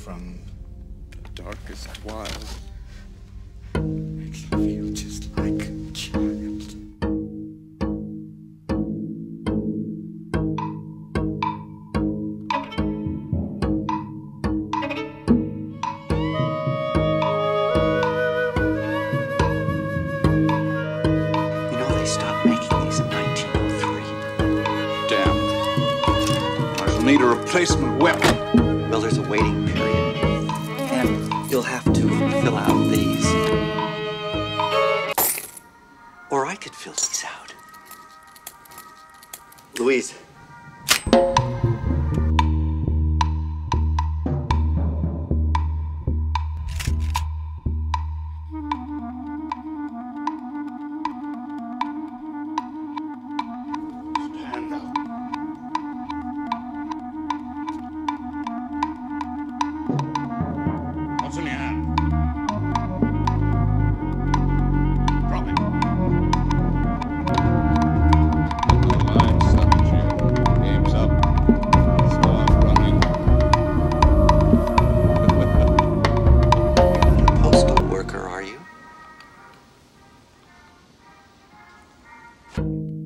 from the darkest wilds makes me feel just like a child. They stopped making these in 1903. Damn. I shall need a replacement weapon. Well, there's a waiting period. And you'll have to fill out these. Or I could fill these out. Louise. What's in your hand? Drop it. All right, Sergeant. Game's up. Start running. You're not a postal worker, are you?